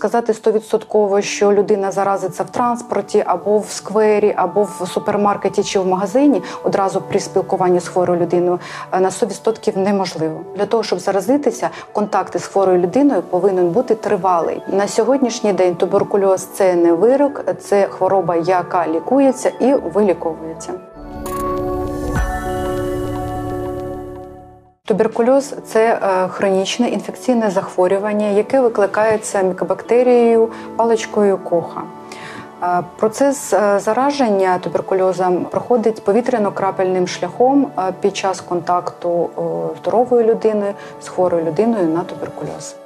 сказати 100%, що людина заразиться в транспорті, або в сквері, або в супермаркеті чи в магазині одразу при спілкуванні з хворою людиною на 100% неможливо. Для того, щоб заразитися, контакти з хворою людиною повинен бути тривалий. На сьогоднішній день туберкульоз – це не вирок, це хвороба, яка лікується і виліковується. Туберкульоз – це хронічне інфекційне захворювання, яке викликається мікобактерією паличкою Коха. Процес зараження туберкульозом проходить повітряно-крапельним шляхом під час контакту здоровою людиною з хворою людиною на туберкульоз.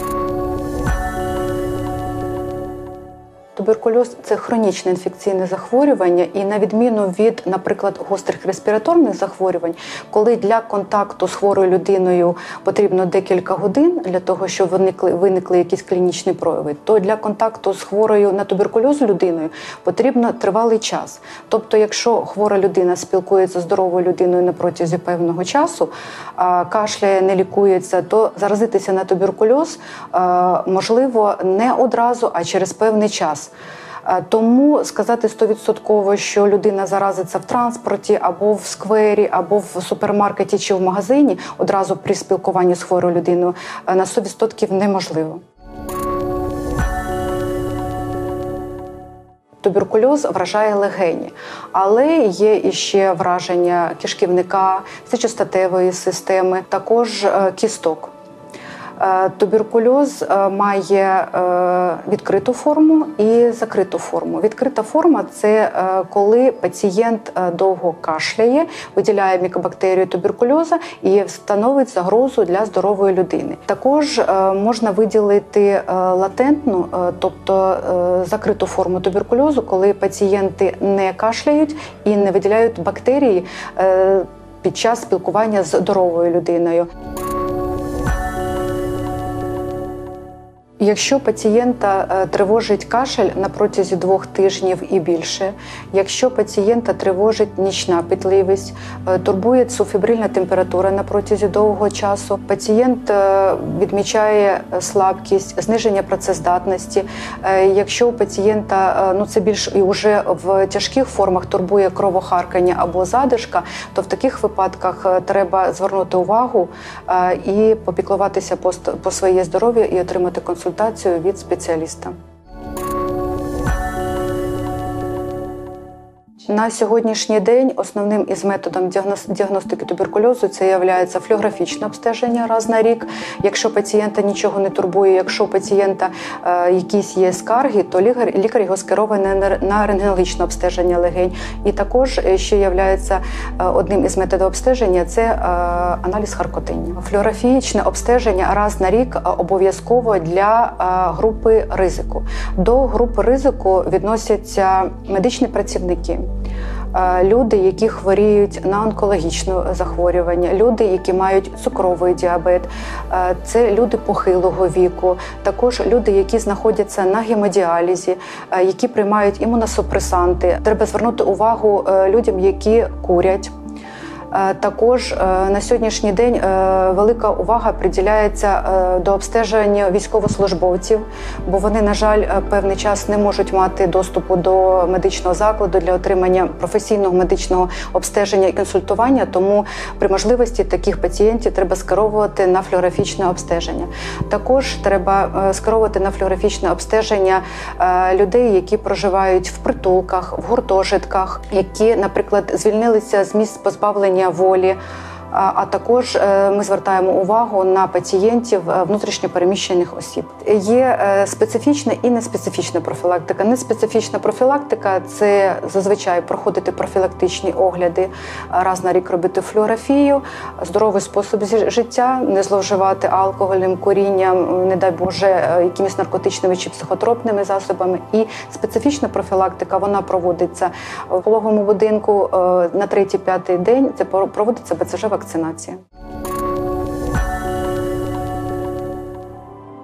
Туберкульоз – це хронічне інфекційне захворювання, і на відміну від, наприклад, гострих респіраторних захворювань, коли для контакту з хворою людиною потрібно декілька годин для того, щоб виникли якісь клінічні прояви, то для контакту з хворою на туберкульоз людиною потрібно тривалий час. Тобто, якщо хвора людина спілкується з здоровою людиною на протязі певного часу, кашляє, не лікується, то заразитися на туберкульоз можливо не одразу, а через певний час. Тому сказати 100%, що людина заразиться в транспорті, або в сквері, або в супермаркеті чи в магазині одразу при спілкуванні з хворою людиною на 100% неможливо. Туберкульоз вражає легені, але є іще враження кишківника, сечостатевої системи, також кісток. Туберкульоз має відкриту форму і закриту форму. Відкрита форма – це коли пацієнт довго кашляє, виділяє мікобактерію туберкульоза і становить загрозу для здорової людини. Також можна виділити латентну, тобто закриту форму туберкульозу, коли пацієнти не кашляють і не виділяють бактерії під час спілкування з здоровою людиною. Якщо пацієнта тривожить кашель на протязі 2 тижнів і більше, якщо пацієнта тривожить нічна пітливість, турбує субфебрильна температура на протязі довгого часу, пацієнт відмічає слабкість, зниження працездатності, якщо у пацієнта, це більш і вже в тяжких формах турбує кровохаркання або задишка, то в таких випадках треба звернути увагу і попіклуватися по своє здоров'я і отримати консультацію від спеціаліста. На сьогоднішній день основним із методом діагностики туберкульозу це є флюорографічне обстеження раз на рік. Якщо пацієнта нічого не турбує, якщо у пацієнта якісь є скарги, то лікар його скеровує на рентгенологічне обстеження легень. І також ще є одним із методів обстеження – це аналіз харкотиння. Флюорографічне обстеження раз на рік обов'язково для групи ризику. До групи ризику відносяться медичні працівники, люди, які хворіють на онкологічне захворювання, люди, які мають цукровий діабет, це люди похилого віку, також люди, які знаходяться на гемодіалізі, які приймають імуносупресанти. Треба звернути увагу людям, які курять. Також на сьогоднішній день велика увага приділяється до обстеження військовослужбовців, бо вони, на жаль, певний час не можуть мати доступу до медичного закладу для отримання професійного медичного обстеження і консультування, тому при можливості таких пацієнтів треба скеровувати на флюорографічне обстеження. Також треба скеровувати на флюорографічне обстеження людей, які проживають в притулках, в гуртожитках, які, наприклад, звільнилися з місць позбавлення волі, а також ми звертаємо увагу на пацієнтів внутрішньо переміщених осіб. Є специфічна і неспецифічна профілактика. Неспецифічна профілактика – це зазвичай проходити профілактичні огляди, раз на рік робити флюорографію, здоровий спосіб життя, не зловживати алкоголем, курінням, не дай Боже, якимись наркотичними чи психотропними засобами. І специфічна профілактика, вона проводиться в пологовому будинку на 3-5 день, це проводиться БЦЖ-вакцинація.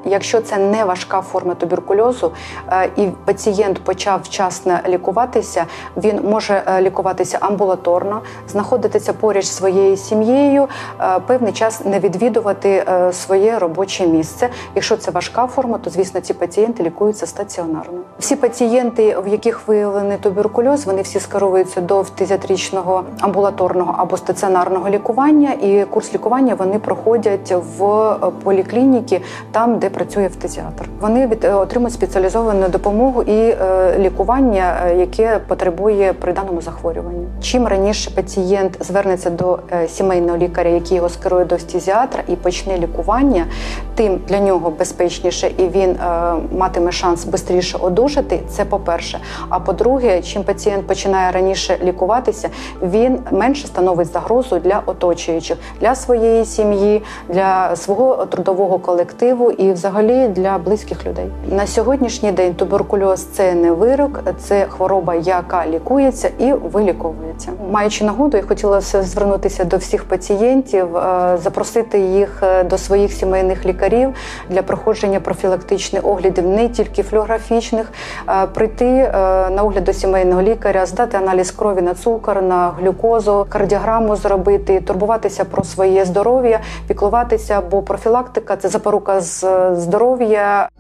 Якщо це не важка форма туберкульозу і пацієнт почав вчасно лікуватися, він може лікуватися амбулаторно, знаходитися поряд з своєю сім'єю, певний час не відвідувати своє робоче місце. Якщо це важка форма, то, звісно, ці пацієнти лікуються стаціонарно. Всі пацієнти, в яких виявлений туберкульоз, вони всі скеровуються до фтизіатричного амбулаторного або стаціонарного лікування, і курс лікування вони проходять в поліклініці, там, де працює фтизіатр. Вони отримують спеціалізовану допомогу і лікування, яке потребує при даному захворюванні. Чим раніше пацієнт звернеться до сімейного лікаря, який його скерує до фтизіатра, і почне лікування, тим для нього безпечніше і він матиме шанс швидше одужати, це по-перше. А по-друге, чим пацієнт починає раніше лікуватися, він менше становить загрозу для оточуючих, для своєї сім'ї, для свого трудового колективу і взагалі для близьких людей. На сьогоднішній день туберкульоз – це не вирок, це хвороба, яка лікується і виліковується. Маючи нагоду, я хотіла звернутися до всіх пацієнтів, запросити їх до своїх сімейних лікарів для проходження профілактичних оглядів, не тільки флюорографічних, прийти на огляд до сімейного лікаря, здати аналіз крові на цукор, на глюкозу, кардіограму зробити, турбуватися про своє здоров'я, піклуватися, бо профілактика – це запорука здоров'я.